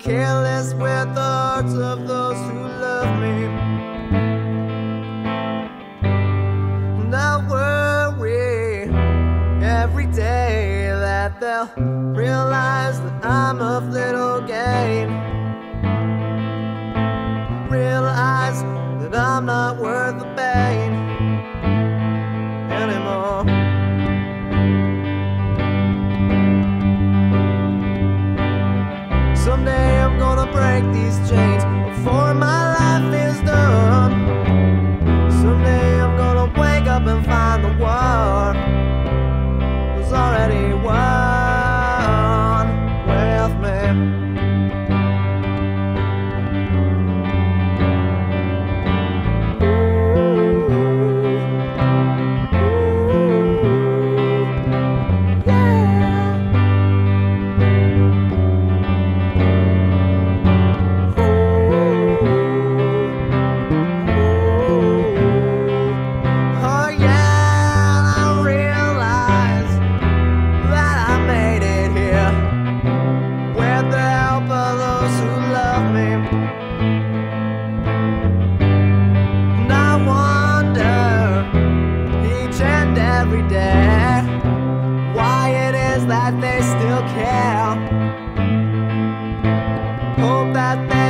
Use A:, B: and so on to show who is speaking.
A: careless with the hearts of those who love me. And I worry every day that they'll realize that I'm of little gain. Realize that I'm not worth the pain anymore. Someday I'm gonna break these chains before my life is done. Someday I'm gonna wake up and find the war was already won with me. Every day, why it is that they still care. Hope that they